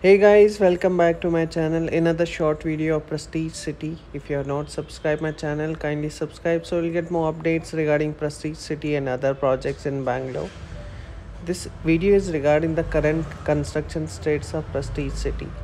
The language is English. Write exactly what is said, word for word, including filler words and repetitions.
Hey guys, welcome back to my channel. Another short video of Prestige City. If you have not subscribed my channel, kindly subscribe so you'll get more updates regarding Prestige City and other projects in Bangalore. This video is regarding the current construction status of Prestige City.